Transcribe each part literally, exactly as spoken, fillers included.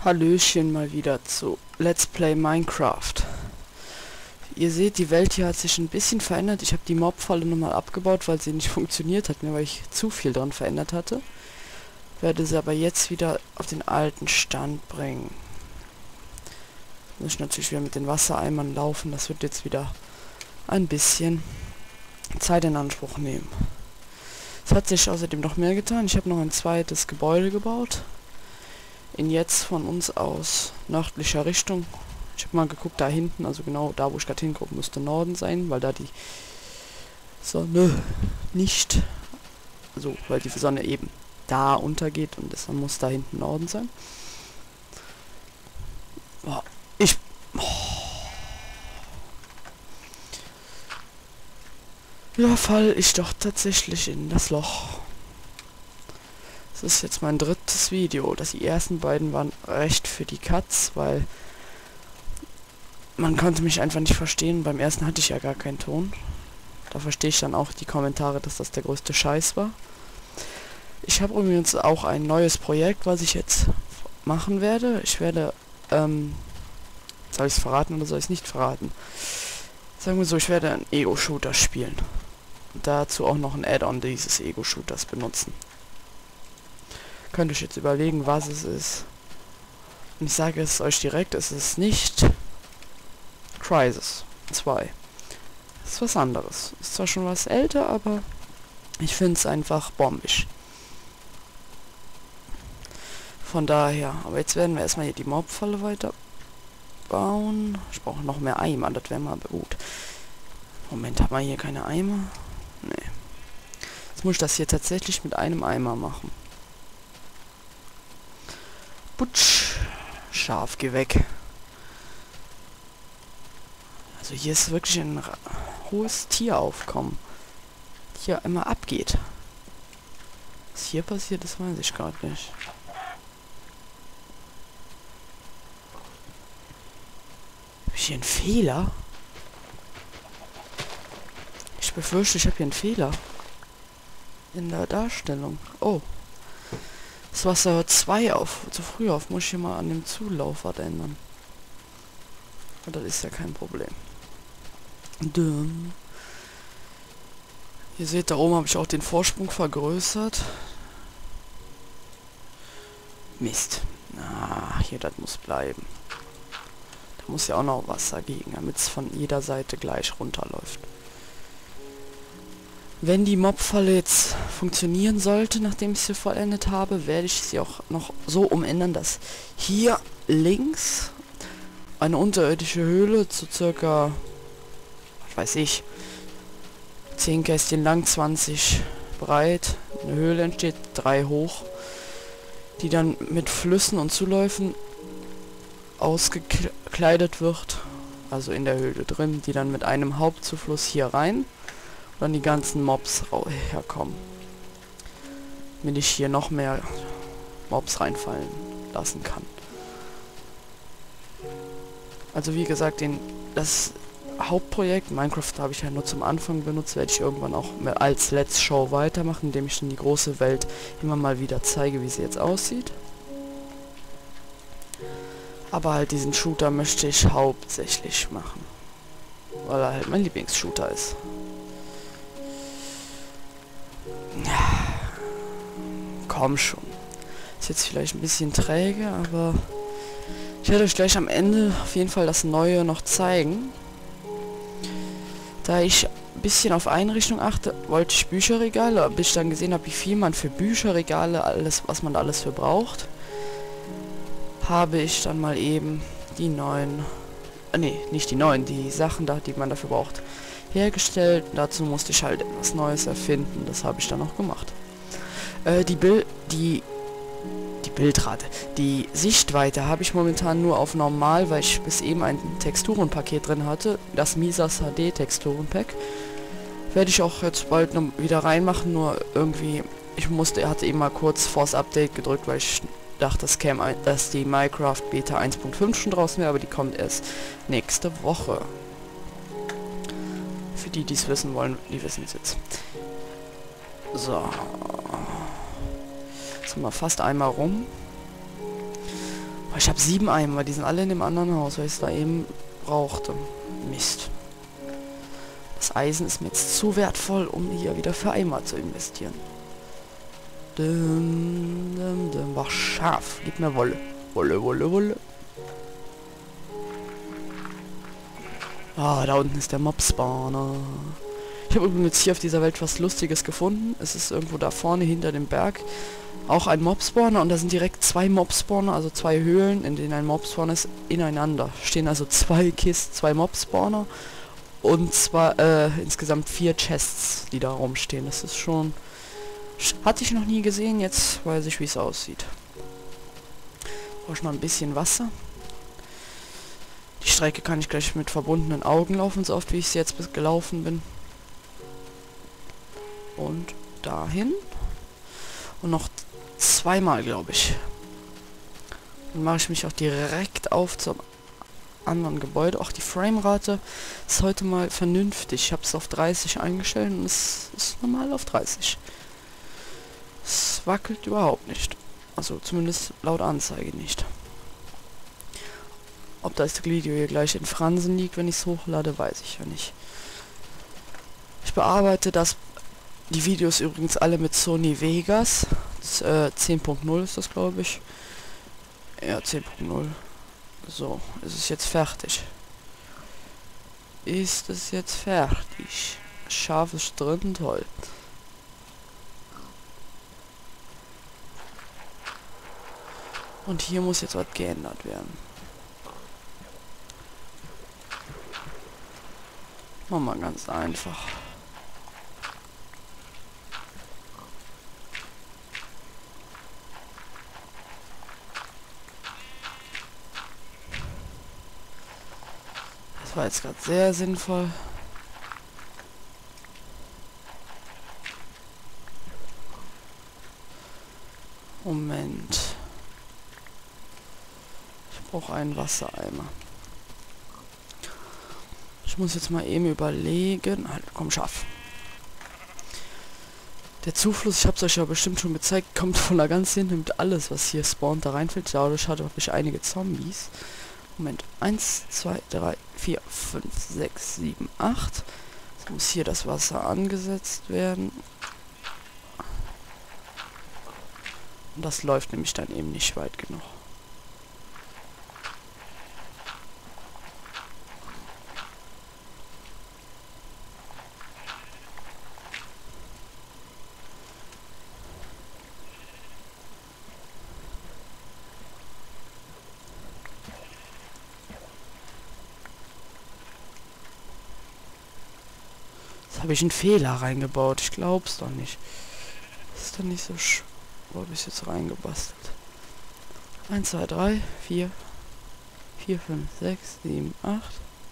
Hallöchen mal wieder zu Let's Play Minecraft. Ihr seht, die Welt hier hat sich ein bisschen verändert. Ich habe die Mobfalle nochmal abgebaut, weil sie nicht funktioniert hat, weil ich zu viel dran verändert hatte. Werde sie aber jetzt wieder auf den alten Stand bringen. Muss ich natürlich wieder mit den Wassereimern laufen. Das wird jetzt wieder ein bisschen Zeit in Anspruch nehmen. Es hat sich außerdem noch mehr getan. Ich habe noch ein zweites Gebäude gebaut. In jetzt von uns aus nördlicher Richtung. Ich habe mal geguckt, da hinten, also genau da, wo ich gerade hingucke, müsste Norden sein, weil da die Sonne nicht, also weil die Sonne eben da untergeht und deshalb muss da hinten Norden sein. Oh, ich... Oh. Ja, fall ich doch tatsächlich in das Loch. Das ist jetzt mein drittes Video. Das die ersten beiden waren recht für die Katz, weil man konnte mich einfach nicht verstehen. Beim ersten hatte ich ja gar keinen Ton. Da verstehe ich dann auch die Kommentare, dass das der größte Scheiß war. Ich habe übrigens auch ein neues Projekt, was ich jetzt machen werde. Ich werde, ähm, soll ich es verraten oder soll ich es nicht verraten? Sagen wir so, ich werde einen Ego-Shooter spielen. Und dazu auch noch ein Add-on dieses Ego-Shooters benutzen. Könnt ihr euch jetzt überlegen, was es ist. Und ich sage es euch direkt, es ist nicht Crysis zwei. Es ist was anderes. Ist zwar schon was älter, aber ich finde es einfach bombig. Von daher, aber jetzt werden wir erstmal hier die Mobfalle weiter bauen. Ich brauche noch mehr Eimer, das wäre mal gut. Moment, haben wir hier keine Eimer? Nee. Jetzt muss ich das hier tatsächlich mit einem Eimer machen. Putsch. Schaf, geh weg. Also hier ist wirklich ein hohes Tieraufkommen. Hier immer abgeht. Was hier passiert, das weiß ich gerade nicht. Habe ich hier einen Fehler? Ich befürchte, ich habe hier einen Fehler. In der Darstellung. Oh. Das Wasser hört zwei auf, zu früh auf. Muss ich hier mal an dem Zulauf was ändern. Aber das ist ja kein Problem. Düm. Ihr seht, da oben habe ich auch den Vorsprung vergrößert. Mist. Ah, hier, das muss bleiben. Da muss ja auch noch Wasser gegen, damit es von jeder Seite gleich runterläuft. Wenn die Mobfalle jetzt funktionieren sollte, nachdem ich sie vollendet habe, werde ich sie auch noch so umändern, dass hier links eine unterirdische Höhle zu circa, was weiß ich, zehn Kästchen lang, zwanzig breit, eine Höhle entsteht, drei hoch, die dann mit Flüssen und Zuläufen ausgekleidet wird, also in der Höhle drin, die dann mit einem Hauptzufluss hier rein dann die ganzen Mobs herkommen. Damit ich hier noch mehr Mobs reinfallen lassen kann. Also wie gesagt, den, das Hauptprojekt, Minecraft habe ich ja nur zum Anfang benutzt, werde ich irgendwann auch als Let's Show weitermachen, indem ich dann die große Welt immer mal wieder zeige, wie sie jetzt aussieht. Aber halt diesen Shooter möchte ich hauptsächlich machen. Weil er halt mein Lieblingsshooter ist. Komm schon. Ist jetzt vielleicht ein bisschen träge, aber ich werde euch gleich am Ende auf jeden Fall das Neue noch zeigen. Da ich ein bisschen auf Einrichtung achte, wollte ich Bücherregale, bis ich dann gesehen habe, wie viel man für Bücherregale, alles, was man alles für braucht, habe ich dann mal eben die neuen, äh, nee, nicht die neuen, die Sachen da, die man dafür braucht, hergestellt. Dazu musste ich halt etwas Neues erfinden. Das habe ich dann auch gemacht. Äh, die Bild, die, die Bildrate, die Sichtweite habe ich momentan nur auf normal, weil ich bis eben ein Texturenpaket drin hatte. Das Misas H D Texturenpack. Werde ich auch jetzt bald noch wieder reinmachen, nur irgendwie, ich musste, hatte eben mal kurz Force Update gedrückt, weil ich dachte, das käme ein, dass die Minecraft Beta eins Punkt fünf schon draußen wäre, aber die kommt erst nächste Woche. Für die, die es wissen wollen, die wissen es jetzt. So. Jetzt sind wir fast einmal rum. Oh, ich habe sieben Eimer, die sind alle in dem anderen Haus, weil ich es da eben brauchte. Mist. Das Eisen ist mir jetzt zu wertvoll, um hier wieder für Eimer zu investieren. Dum, dum, dum. War scharf. Gib mir Wolle. Wolle, Wolle, Wolle. Ah, da unten ist der Mob-Spawner. Ich habe übrigens hier auf dieser Welt was Lustiges gefunden. Es ist irgendwo da vorne hinter dem Berg auch ein Mob-Spawner und da sind direkt zwei Mob-Spawner, also zwei Höhlen, in denen ein Mob-Spawner ist, ineinander. Stehen also zwei Kisten, zwei Mob-Spawner und zwar äh, insgesamt vier Chests, die da rumstehen. Das ist schon... Hatte ich noch nie gesehen, jetzt weiß ich, wie es aussieht. Brauche ich mal ein bisschen Wasser. Die Strecke kann ich gleich mit verbundenen Augen laufen, so oft wie ich es jetzt gelaufen bin. Und dahin. Und noch zweimal, glaube ich. Dann mache ich mich auch direkt auf zum anderen Gebäude. Auch die Framerate ist heute mal vernünftig. Ich habe es auf dreißig eingestellt und es ist normal auf dreißig. Es wackelt überhaupt nicht. Also zumindest laut Anzeige nicht. Ob das Video hier gleich in Fransen liegt, wenn ich es hochlade, weiß ich ja nicht. Ich bearbeite das, die Videos übrigens alle mit Sony Vegas. Das, äh, zehn Punkt null ist das, glaube ich. Ja, zehn Punkt null. So, ist es jetzt fertig. Ist es jetzt fertig? Scharf ist drin, toll. Und hier muss jetzt was geändert werden. Machen wir ganz einfach. Das war jetzt gerade sehr sinnvoll. Moment. Ich brauche einen Wassereimer. Ich muss jetzt mal eben überlegen. Halt, komm, schaff. Der Zufluss, ich habe es euch ja bestimmt schon gezeigt, kommt von da ganz hinten, nimmt alles, was hier spawnt, da reinfällt. Dadurch habe ich einige Zombies. Moment. eins, zwei, drei, vier, fünf, sechs, sieben, acht. Jetzt muss hier das Wasser angesetzt werden. Und das läuft nämlich dann eben nicht weit genug. Habe ich einen Fehler reingebaut? Ich glaub's doch nicht. Das ist doch nicht so sch... Wo habe ich jetzt reingebastelt? eins, zwei, drei, vier, vier, fünf, sechs, sieben, acht.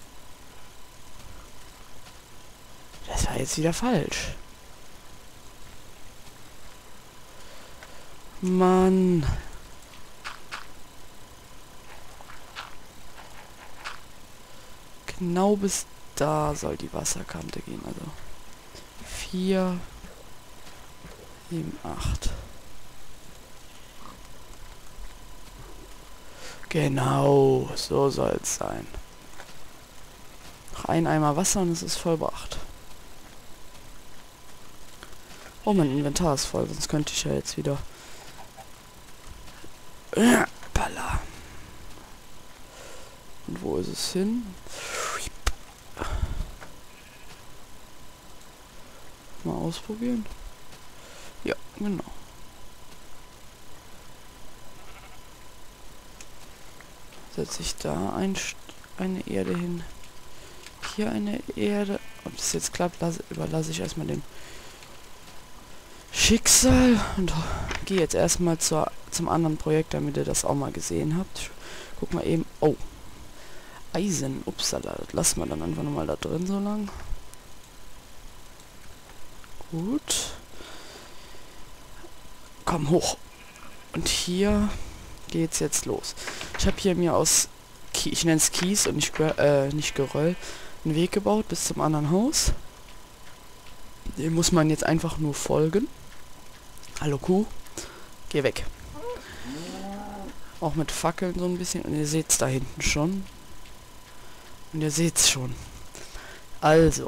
Das war jetzt wieder falsch. Mann. Genau bis da soll die Wasserkante gehen, also vier, sieben, acht. Genau, so soll es sein. Noch ein Eimer Wasser und es ist vollbracht. Oh, mein Inventar ist voll, sonst könnte ich ja jetzt wieder... Balla. Und wo ist es hin? Mal ausprobieren. Ja, genau. Setze ich da ein, eine Erde hin. Hier eine Erde. Ob das jetzt klappt, lasse, überlasse ich erstmal dem Schicksal. Und gehe jetzt erstmal zur, zum anderen Projekt, damit ihr das auch mal gesehen habt. Guck mal eben. Oh. Eisen. Upsala. Das lassen wir dann einfach nochmal da drin so lang. Gut. Komm hoch. Und hier geht's jetzt los. Ich habe hier mir aus, Ki ich nenne es Kies und nicht, äh, nicht Geröll, einen Weg gebaut bis zum anderen Haus. Den muss man jetzt einfach nur folgen. Hallo Kuh. Geh weg. Auch mit Fackeln so ein bisschen. Und ihr seht es da hinten schon. Und ihr seht es schon. Also.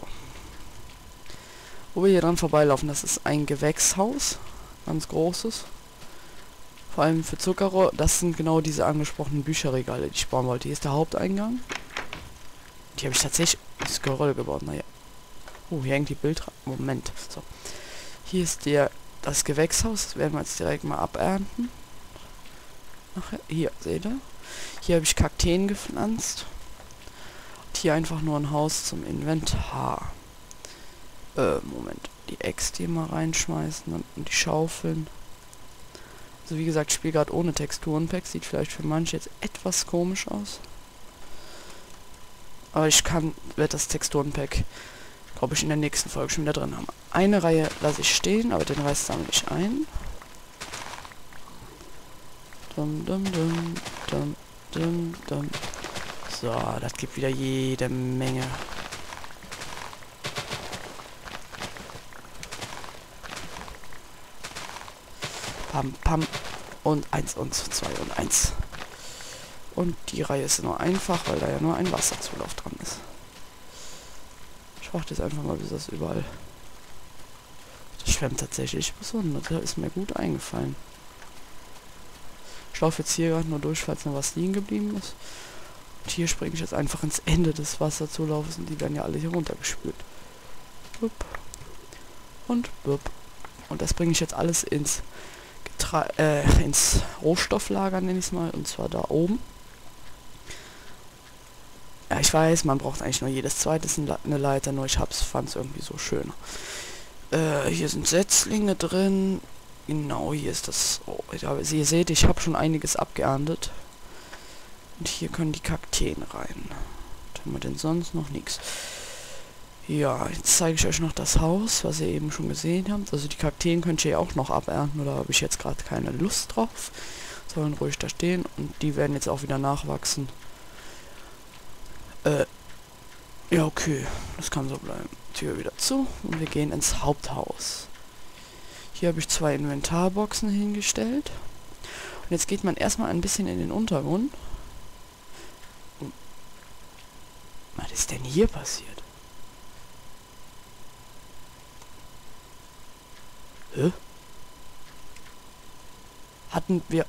Wo wir hier dran vorbeilaufen, das ist ein Gewächshaus. Ganz großes. Vor allem für Zuckerrohr. Das sind genau diese angesprochenen Bücherregale, die ich bauen wollte. Hier ist der Haupteingang. Die habe ich tatsächlich ins Geröll gebaut. Naja. Oh, hier hängt die Bildrate. Moment. So. Hier ist der das Gewächshaus. Das werden wir jetzt direkt mal abernten. Nachher. Hier, seht ihr? Hier habe ich Kakteen gepflanzt. Und hier einfach nur ein Haus zum Inventar. Äh, Moment. Die Äxte hier mal reinschmeißen und die Schaufeln. Also wie gesagt, ich spiele gerade ohne Texturenpack. Sieht vielleicht für manche jetzt etwas komisch aus. Aber ich kann, werde das Texturenpack, glaube ich, in der nächsten Folge schon wieder drin haben. Eine Reihe lasse ich stehen, aber den Rest sammle ich ein. Dum, dum, dum, dum, dum, dum. So, das gibt wieder jede Menge. Pam, pam. Und eins und zwei und eins. Und die Reihe ist nur einfach, weil da ja nur ein Wasserzulauf dran ist. Ich warte jetzt einfach mal, bis das überall... Das schwemmt tatsächlich besonders. Das ist mir gut eingefallen. Ich laufe jetzt hier gerade nur durch, falls noch was liegen geblieben ist. Und hier springe ich jetzt einfach ins Ende des Wasserzulaufs und die werden ja alle hier runtergespült. Bup. Und bup. Und das bringe ich jetzt alles ins... Äh, ins Rohstofflager, nenne ich es mal, und zwar da oben. Ja, ich weiß, man braucht eigentlich nur jedes zweite eine Leiter, nur ich hab's, fand's irgendwie so schön. Äh, hier sind Setzlinge drin. Genau, hier ist das... Oh, ja, ihr seht, ich habe schon einiges abgeerntet. Und hier können die Kakteen rein. Was haben wir denn sonst noch? Nichts. Ja, jetzt zeige ich euch noch das Haus, was ihr eben schon gesehen habt. Also die Kakteen könnt ihr ja auch noch abernten, oder habe ich jetzt gerade keine Lust drauf. Sollen ruhig da stehen und die werden jetzt auch wieder nachwachsen. Äh, ja okay, das kann so bleiben. Tür wieder zu und wir gehen ins Haupthaus. Hier habe ich zwei Inventarboxen hingestellt. Und jetzt geht man erstmal ein bisschen in den Untergrund. Und was ist denn hier passiert? Hä? Hatten wir...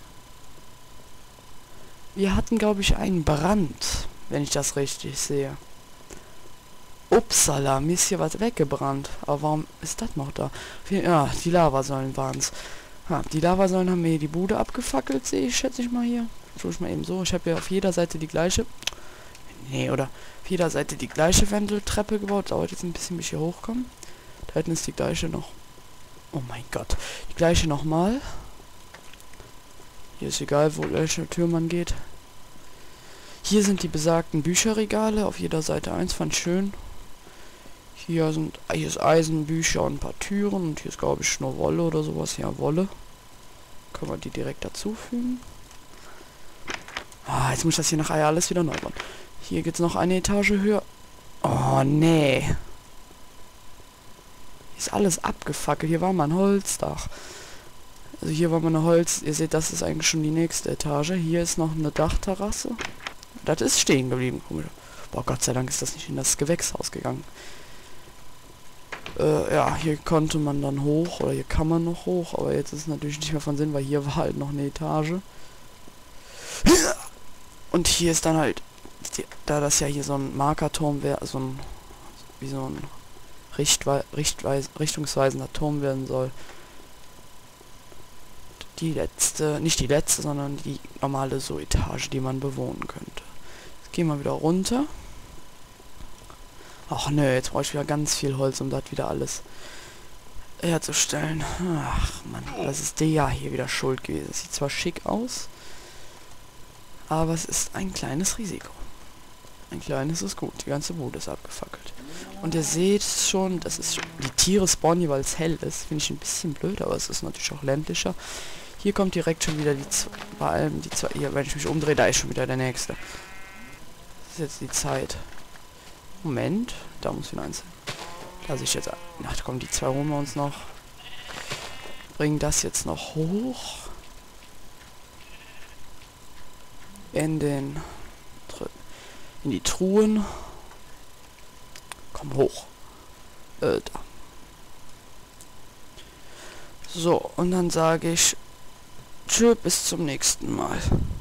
Wir hatten, glaube ich, einen Brand, wenn ich das richtig sehe. Upsala, mir ist hier was weggebrannt. Aber warum ist das noch da? Ja, die Lavasäulen waren es. Ha, die Lavasäulen haben mir hier die Bude abgefackelt, sehe ich, schätze ich mal hier. Tue ich mal eben so. Ich habe ja auf jeder Seite die gleiche... Nee, oder auf jeder Seite die gleiche Wendeltreppe gebaut. Dauert jetzt ein bisschen, bis ich hier hochkomme. Da hinten ist die gleiche noch... Oh mein Gott. Die gleiche nochmal. Hier ist egal, wo welche Tür man geht. Hier sind die besagten Bücherregale. Auf jeder Seite eins, fand ich schön. Hier sind hier ist Eisen, Bücher und ein paar Türen. Und hier ist, glaube ich, nur Wolle oder sowas. Ja, Wolle. Können wir die direkt dazufügen. Ah, jetzt muss ich das hier nachher alles wieder neu bauen. Hier geht es noch eine Etage höher. Oh, nee. Ist alles abgefackelt. Hier war mal ein Holzdach. Also hier war mal eine Holz... Ihr seht, das ist eigentlich schon die nächste Etage. Hier ist noch eine Dachterrasse. Das ist stehen geblieben. Boah, Gott sei Dank ist das nicht in das Gewächshaus gegangen. Äh, ja, hier konnte man dann hoch. Oder hier kann man noch hoch. Aber jetzt ist es natürlich nicht mehr von Sinn, weil hier war halt noch eine Etage. Und hier ist dann halt... Die, da das ja hier so ein Markerturm wäre, so ein... Wie so ein... Richtwe Richtweis richtungsweisender Turm werden soll. Die letzte, nicht die letzte, sondern die normale so Etage, die man bewohnen könnte. Jetzt gehen wir wieder runter. Ach nö, jetzt brauche ich wieder ganz viel Holz, um das wieder alles herzustellen. Ach man, das ist der ja hier wieder schuld gewesen. Sieht zwar schick aus, aber es ist ein kleines Risiko. Ein kleines ist gut, die ganze Bude ist abgefackelt. Und ihr seht schon, das ist schon, die Tiere spawnen hier, weil es hell ist. Finde ich ein bisschen blöd, aber es ist natürlich auch ländlicher. Hier kommt direkt schon wieder die zwei, bei allem die zwei, hier, wenn ich mich umdrehe, da ist schon wieder der nächste. Das ist jetzt die Zeit. Moment, da muss wieder eins. Lass ich jetzt, ach komm, die zwei holen wir uns noch. Bringen das jetzt noch hoch. in den in die Truhen. Komm hoch. Äh, da. So, und dann sage ich tschö, bis zum nächsten Mal.